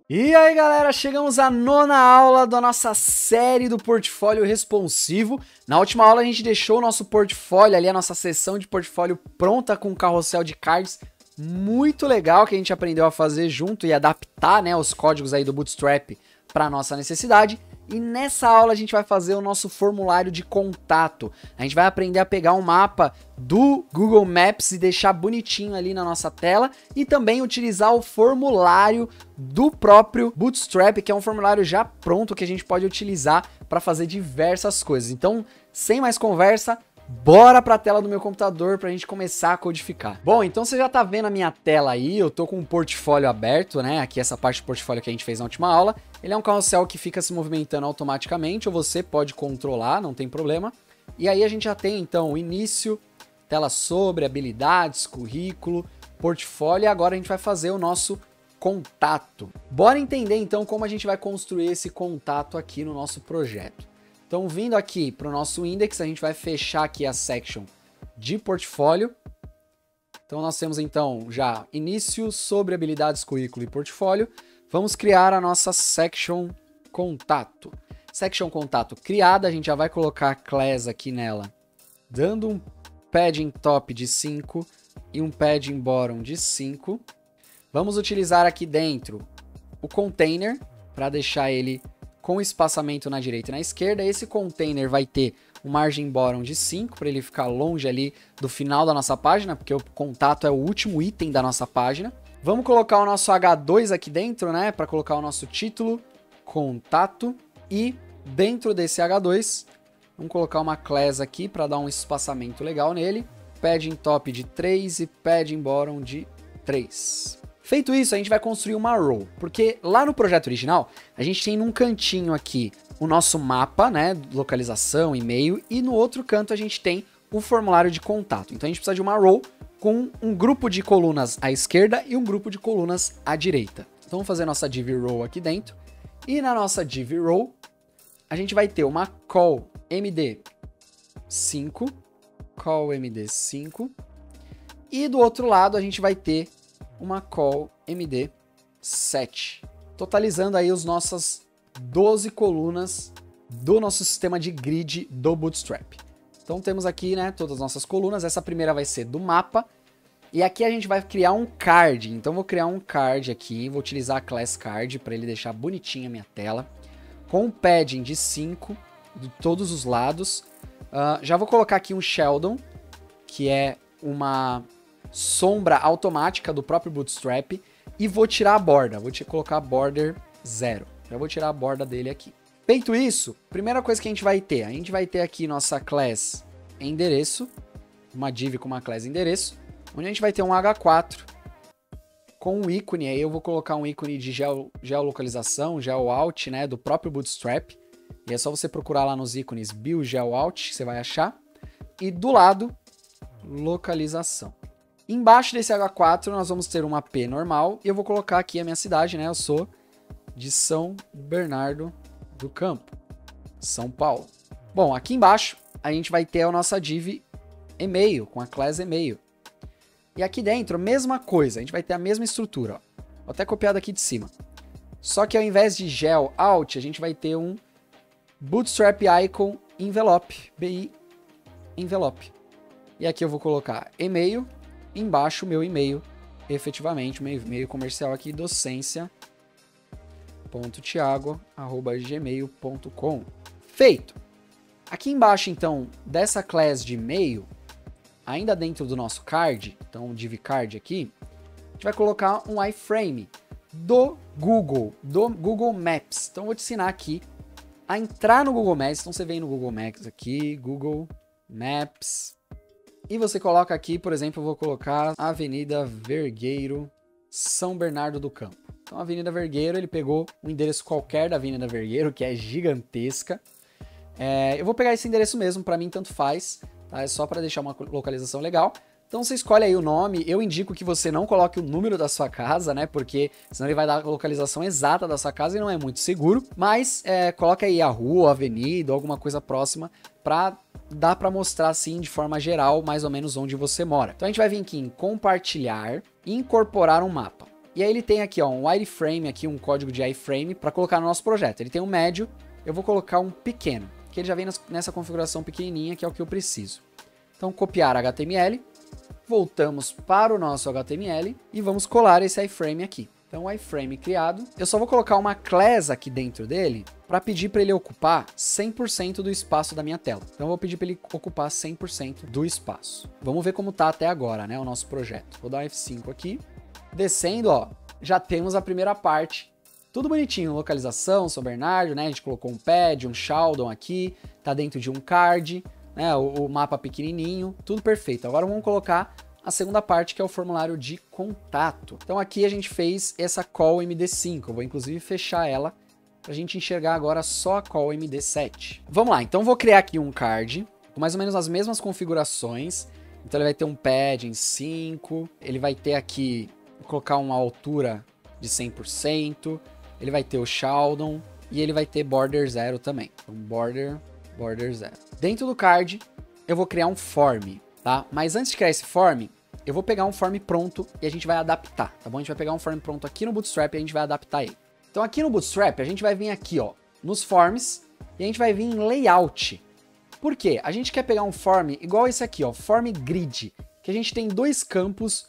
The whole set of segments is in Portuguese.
E aí galera, chegamos à 9ª aula da nossa série do portfólio responsivo. Na última aula a gente deixou o nosso portfólio ali, a nossa seção de portfólio pronta com um carrossel de cards muito legal que a gente aprendeu a fazer junto e adaptar, né, os códigos aí do Bootstrap para nossa necessidade. E nessa aula a gente vai fazer o nosso formulário de contato. A gente vai aprender a pegar um mapa do Google Maps e deixar bonitinho ali na nossa tela e também utilizar o formulário do próprio Bootstrap, que é um formulário já pronto que a gente pode utilizar para fazer diversas coisas. Então, sem mais conversa, bora para a tela do meu computador para a gente começar a codificar. Bom, então você já tá vendo a minha tela aí, eu tô com um portfólio aberto, né? Aqui essa parte do portfólio que a gente fez na última aula. Ele é um carrossel que fica se movimentando automaticamente, ou você pode controlar, não tem problema. E aí a gente já tem então o início, tela sobre, habilidades, currículo, portfólio, e agora a gente vai fazer o nosso contato. Bora entender então como a gente vai construir esse contato aqui no nosso projeto. Então, vindo aqui para o nosso index, a gente vai fechar aqui a section de portfólio. Então, nós temos então já início, sobre habilidades, currículo e portfólio. Vamos criar a nossa section contato. Section contato criada, a gente já vai colocar a class aqui nela, dando um padding top de 5 e um padding bottom de 5. Vamos utilizar aqui dentro o container para deixar ele com espaçamento na direita e na esquerda. Esse container vai ter um margin bottom de 5, para ele ficar longe ali do final da nossa página, porque o contato é o último item da nossa página. Vamos colocar o nosso H2 aqui dentro, né, para colocar o nosso título, contato, e dentro desse H2, vamos colocar uma class aqui para dar um espaçamento legal nele, padding top de 3 e padding bottom de 3. Feito isso, a gente vai construir uma row, porque lá no projeto original, a gente tem num cantinho aqui o nosso mapa, né, localização, e-mail, e no outro canto a gente tem o formulário de contato. Então a gente precisa de uma row com um grupo de colunas à esquerda e um grupo de colunas à direita. Então vamos fazer nossa div row aqui dentro, e na nossa div row, a gente vai ter uma call md5, e do outro lado a gente vai ter uma call md7, totalizando aí as nossas 12 colunas do nosso sistema de grid do Bootstrap. Então temos aqui, né, todas as nossas colunas. Essa primeira vai ser do mapa, e aqui a gente vai criar um card. Então vou criar um card aqui, vou utilizar a class card para ele deixar bonitinha a minha tela, com um padding de 5 de todos os lados. Já vou colocar aqui um Sheldon, que é uma sombra automática do próprio Bootstrap, e vou tirar a borda, vou colocar border 0. Já vou tirar a borda dele aqui. Feito isso, primeira coisa que a gente vai ter aqui nossa class endereço, uma div com uma class endereço, onde a gente vai ter um H4 com um ícone. Aí eu vou colocar um ícone de geolocalização, geoalt, né, do próprio Bootstrap, e é só você procurar lá nos ícones build geoalt, você vai achar, e do lado, localização. Embaixo desse H4 nós vamos ter uma P normal, e eu vou colocar aqui a minha cidade, né? Eu sou de São Bernardo do Campo, São Paulo. Bom, aqui embaixo a gente vai ter a nossa div e-mail, com a class e-mail. E aqui dentro, mesma coisa, a gente vai ter a mesma estrutura, ó. Vou até copiar daqui de cima. Só que ao invés de geoalt, a gente vai ter um Bootstrap Icon Envelope, BI Envelope. E aqui eu vou colocar e-mail, embaixo o meu e-mail, efetivamente, o meu e-mail comercial aqui, docencia.tiago@gmail.com. Feito! Aqui embaixo, então, dessa class de e-mail, ainda dentro do nosso card, então div card aqui, a gente vai colocar um iframe do Google Maps. Então eu vou te ensinar aqui a entrar no Google Maps. Então você vem no Google Maps aqui, Google Maps, e você coloca aqui, por exemplo, eu vou colocar Avenida Vergueiro, São Bernardo do Campo. Então, a Avenida Vergueiro, ele pegou um endereço qualquer da Avenida Vergueiro, que é gigantesca. Eu vou pegar esse endereço mesmo, para mim tanto faz, tá? É só para deixar uma localização legal. Então você escolhe aí o nome. Eu indico que você não coloque o número da sua casa, né? Porque senão ele vai dar a localização exata da sua casa e não é muito seguro. Mas coloca aí a rua, a avenida, alguma coisa próxima, para dar para mostrar assim de forma geral mais ou menos onde você mora. Então a gente vai vir aqui em compartilhar e incorporar um mapa. E aí ele tem aqui, ó, um wireframe, aqui um código de iframe para colocar no nosso projeto. Ele tem um médio, eu vou colocar um pequeno, que ele já vem nessa configuração pequenininha, que é o que eu preciso. Então, copiar HTML, voltamos para o nosso HTML e vamos colar esse iframe aqui. Então, o iframe criado, eu só vou colocar uma class aqui dentro dele para pedir para ele ocupar 100% do espaço da minha tela. Então, eu vou pedir para ele ocupar 100% do espaço. Vamos ver como tá até agora, né, o nosso projeto. Vou dar um F5 aqui. Descendo, ó, já temos a primeira parte. Tudo bonitinho, localização, São Bernardo, né? A gente colocou um pad, um Sheldon aqui, tá dentro de um card, né? O mapa pequenininho, tudo perfeito. Agora vamos colocar a segunda parte, que é o formulário de contato. Então aqui a gente fez essa call MD5, eu vou inclusive fechar ela pra gente enxergar agora só a call MD7. Vamos lá, então vou criar aqui um card com mais ou menos as mesmas configurações. Então ele vai ter um pad em 5, ele vai ter aqui, vou colocar uma altura de 100%, ele vai ter o Sheldon e ele vai ter border 0 também. Então border 0. Dentro do card eu vou criar um form, tá? Mas antes de criar esse form, eu vou pegar um form pronto e a gente vai adaptar, tá bom? A gente vai pegar um form pronto aqui no Bootstrap e a gente vai adaptar ele. Então aqui no Bootstrap a gente vai vir aqui, ó, nos forms e a gente vai vir em layout. Por quê? A gente quer pegar um form igual esse aqui, ó, form grid, que a gente tem dois campos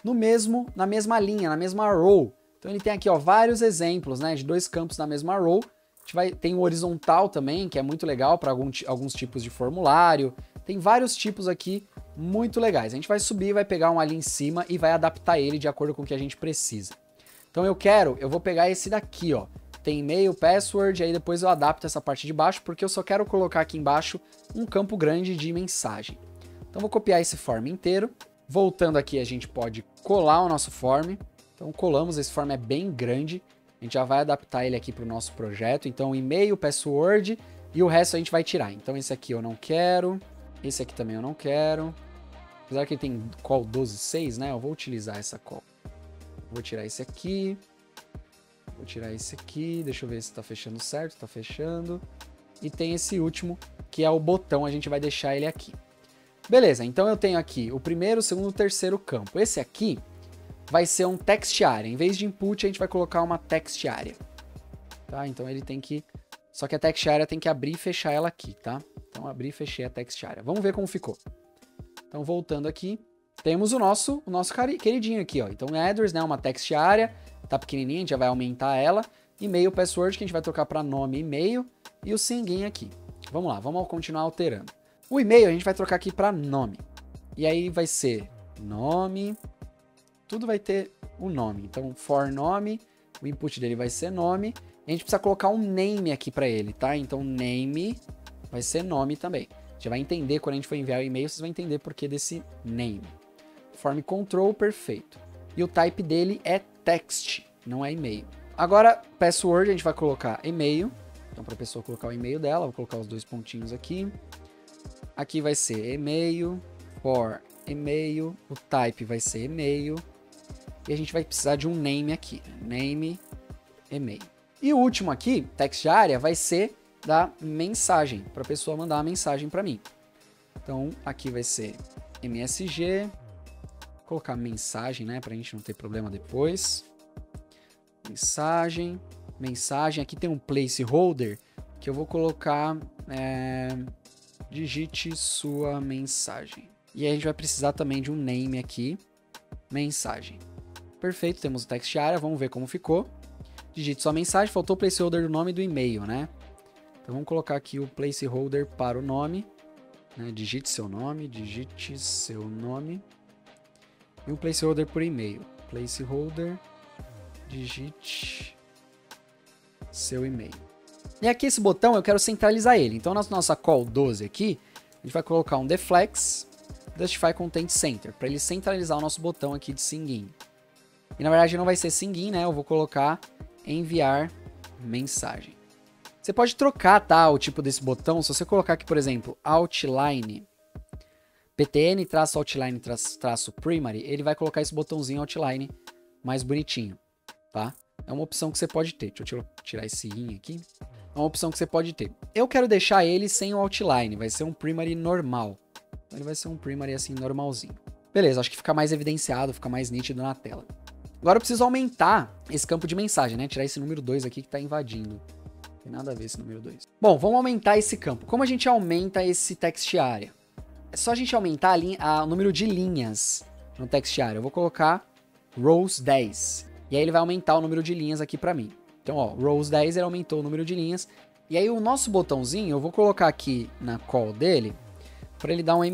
na mesma linha, na mesma row. Então ele tem aqui, ó, vários exemplos, né, de dois campos na mesma row. A gente tem o horizontal também, que é muito legal para alguns tipos de formulário. Tem vários tipos aqui muito legais. A gente vai subir, vai pegar um ali em cima e vai adaptar ele de acordo com o que a gente precisa. Então eu vou pegar esse daqui, ó. Tem e-mail, password, aí depois eu adapto essa parte de baixo, porque eu só quero colocar aqui embaixo um campo grande de mensagem. Então vou copiar esse form inteiro. Voltando aqui, a gente pode colar o nosso form. Então colamos, esse form é bem grande. A gente já vai adaptar ele aqui para o nosso projeto. Então e-mail, password e o resto a gente vai tirar. Então esse aqui eu não quero. Esse aqui também eu não quero. Apesar que ele tem call 12.6, né? Eu vou utilizar essa call. Vou tirar esse aqui. Vou tirar esse aqui. Deixa eu ver se tá fechando certo. Tá fechando. E tem esse último, que é o botão. A gente vai deixar ele aqui. Beleza, então eu tenho aqui o primeiro, o segundo e o terceiro campo. Esse aqui vai ser um text area. Em vez de input, a gente vai colocar uma text area. Tá? Então ele tem que... Só que a text area tem que abrir e fechar ela aqui, tá? Então abri e fechei a text area. Vamos ver como ficou. Então voltando aqui, temos o nosso queridinho aqui, ó. Então address, né, uma text area, tá pequenininha, a gente já vai aumentar ela. E-mail, password, que a gente vai trocar para nome e e-mail. E o singin aqui. Vamos lá, vamos continuar alterando. O e-mail a gente vai trocar aqui para nome. E aí vai ser nome, tudo vai ter um nome. Então for nome, o input dele vai ser nome. E a gente precisa colocar um name aqui para ele, tá? Então name vai ser nome também. Você vai entender quando a gente for enviar o e-mail, vocês vão entender por que desse name. Form control, perfeito. E o type dele é text, não é e-mail. Agora, password, a gente vai colocar e-mail. Então, para a pessoa colocar o e-mail dela, vou colocar os dois pontinhos aqui. Aqui vai ser e-mail, for e-mail, o type vai ser e-mail. E a gente vai precisar de um name aqui, name, e-mail. E o último aqui, text area, vai ser da mensagem, para a pessoa mandar uma mensagem para mim. Então, aqui vai ser MSG, vou colocar mensagem, né, para a gente não ter problema depois. Mensagem, aqui tem um placeholder, que eu vou colocar, digite sua mensagem. E aí a gente vai precisar também de um name aqui, mensagem. Perfeito, temos o text area, vamos ver como ficou. Digite sua mensagem, faltou o placeholder do nome e do e-mail, né? Então vamos colocar aqui o placeholder para o nome, né? Digite seu nome. E um placeholder por e-mail. Placeholder, digite seu e-mail. E aqui esse botão eu quero centralizar ele. Então na nossa call 12 aqui, a gente vai colocar um deflex justify content center, para ele centralizar o nosso botão aqui de singin. E na verdade não vai ser singin, né? Eu vou colocar enviar mensagem. Você pode trocar, tá, o tipo desse botão. Se você colocar aqui, por exemplo, outline, ptn-outline-primary, ele vai colocar esse botãozinho outline mais bonitinho, tá? É uma opção que você pode ter. Deixa eu tirar esse in aqui. É uma opção que você pode ter. Eu quero deixar ele sem o outline, vai ser um primary normal. Então ele vai ser um primary assim, normalzinho. Beleza, acho que fica mais evidenciado, fica mais nítido na tela. Agora eu preciso aumentar esse campo de mensagem, né? Tirar esse número 2 aqui que tá invadindo. Não tem nada a ver esse número 2. Bom, vamos aumentar esse campo. Como a gente aumenta esse text area? É só a gente aumentar o número de linhas no text area. Eu vou colocar rows 10. E aí ele vai aumentar o número de linhas aqui pra mim. Então, ó, rows 10, ele aumentou o número de linhas. E aí o nosso botãozinho, eu vou colocar aqui na call dele, para ele dar um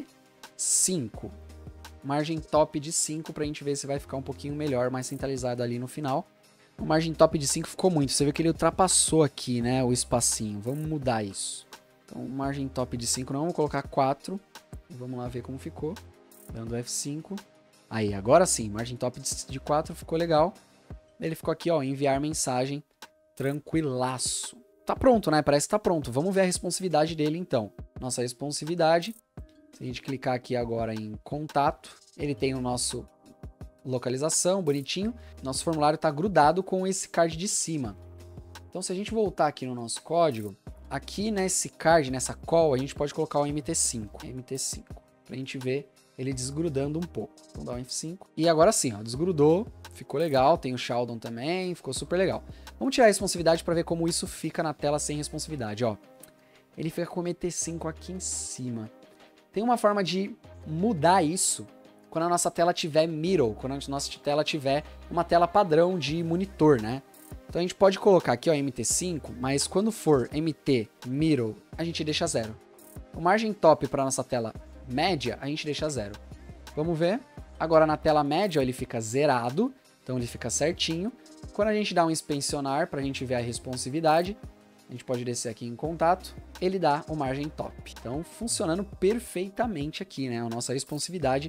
MT5. Margem top de 5, pra gente ver se vai ficar um pouquinho melhor, mais centralizado ali no final. O margem top de 5 ficou muito. Você vê que ele ultrapassou aqui, né, o espacinho. Vamos mudar isso. Então, margem top de 5 não, vamos colocar 4. Vamos lá ver como ficou. Dando F5. Aí, agora sim, margem top de 4 ficou legal. Ele ficou aqui, ó, enviar mensagem, tranquilaço. Tá pronto, né? Parece que tá pronto. Vamos ver a responsividade dele, então. Nossa responsividade. Se a gente clicar aqui agora em contato, ele tem o nosso localização, bonitinho. Nosso formulário tá grudado com esse card de cima. Então, se a gente voltar aqui no nosso código, aqui nesse card, nessa call, a gente pode colocar o MT5. MT5. Pra gente ver ele desgrudando um pouco. Vamos dar um F5. E agora sim, ó, desgrudou. Ficou legal. Tem o Sheldon também. Ficou super legal. Vamos tirar a responsividade para ver como isso fica na tela sem responsividade, ó. Ele fica com o MT5 aqui em cima. Tem uma forma de mudar isso quando a nossa tela tiver middle, quando a nossa tela tiver uma tela padrão de monitor, né? Então a gente pode colocar aqui, ó, MT5, mas quando for MT middle, a gente deixa 0. O margem top para nossa tela média, a gente deixa 0. Vamos ver. Agora na tela média, ó, ele fica zerado, então ele fica certinho. Quando a gente dá um inspecionar para a gente ver a responsividade, a gente pode descer aqui em contato, ele dá o margem top. Então, funcionando perfeitamente aqui, né? A nossa responsividade,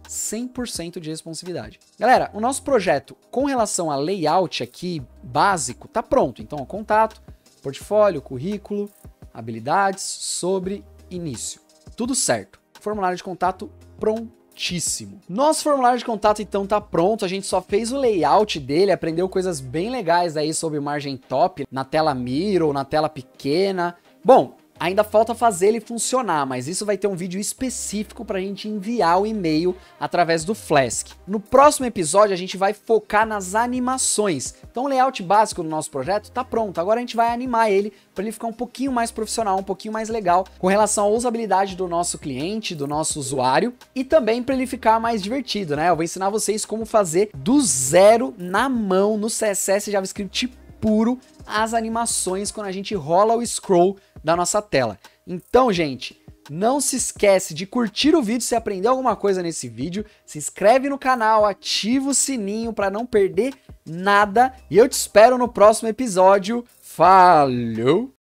100% de responsividade. Galera, o nosso projeto com relação a layout aqui, básico, tá pronto. Então, ó, contato, portfólio, currículo, habilidades, sobre, início. Tudo certo. Formulário de contato prontíssimo. Nosso formulário de contato então tá pronto, a gente só fez o layout dele, aprendeu coisas bem legais aí sobre margem top, na tela middle, na tela pequena. Bom, ainda falta fazer ele funcionar, mas isso vai ter um vídeo específico pra gente enviar o e-mail através do Flask. No próximo episódio a gente vai focar nas animações. Então o layout básico do nosso projeto tá pronto, agora a gente vai animar ele para ele ficar um pouquinho mais profissional, um pouquinho mais legal com relação à usabilidade do nosso cliente, do nosso usuário e também para ele ficar mais divertido, né? Eu vou ensinar vocês como fazer do zero na mão no CSS JavaScript puro as animações quando a gente rola o scroll da nossa tela. Então, gente, não se esquece de curtir o vídeo se aprendeu alguma coisa nesse vídeo, se inscreve no canal, ativa o sininho para não perder nada e eu te espero no próximo episódio. Falou!